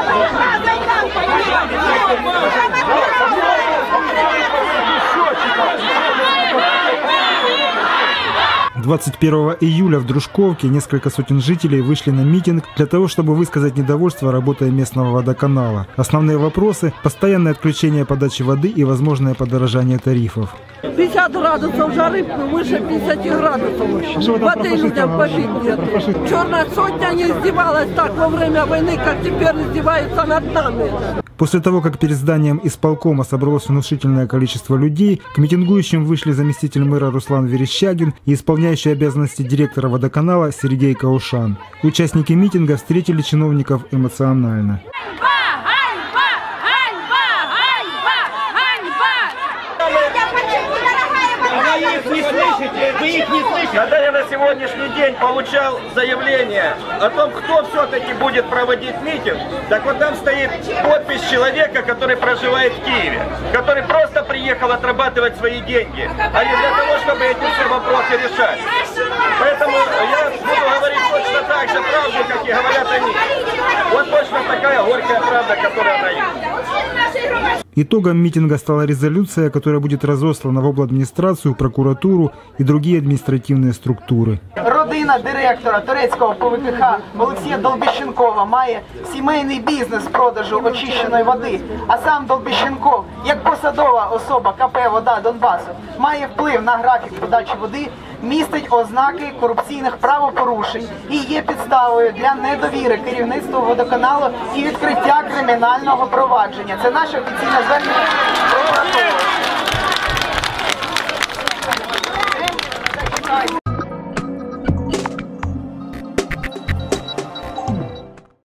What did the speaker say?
«21 июля в Дружковке несколько сотен жителей вышли на митинг для того, чтобы высказать недовольство работой местного водоканала. Основные вопросы – постоянное отключение подачи воды и возможное подорожание тарифов. 50 градусов жары, выше 50 градусов. Воды людям попить нет. Черная сотня не издевалась так во время войны, как теперь издеваются над нами. После того, как перед зданием исполкома собралось внушительное количество людей, к митингующим вышли заместитель мэра Руслан Верещагин и исполняющий обязанности директора водоканала Сергей Каушан. Участники митинга встретили чиновников эмоционально. Вы их не слышите? Когда я на сегодняшний день получал заявление о том, кто все-таки будет проводить митинг, так вот там стоит подпись человека, который проживает в Киеве, который просто приехал отрабатывать свои деньги, а не для того, чтобы эти все вопросы решать. Поэтому я буду говорить точно так же правду, как и говорят они. Вот точно такая горькая правда, которая она есть. Итогом митинга стала резолюция, которая будет разослана в обладминистрацию, прокуратуру и другие административные структури. Родина директора турецького ПВКХ Олексія Долбіщенкова має сімейний бізнес з продажу очищеної води, а сам Долбіщенков, як посадова особа КП «Вода Донбасу», має вплив на графік подачі води, містить ознаки корупційних правопорушень і є підставою для недовіри керівництву водоканалу і відкриття кримінального провадження. Це наше офіційне звернення.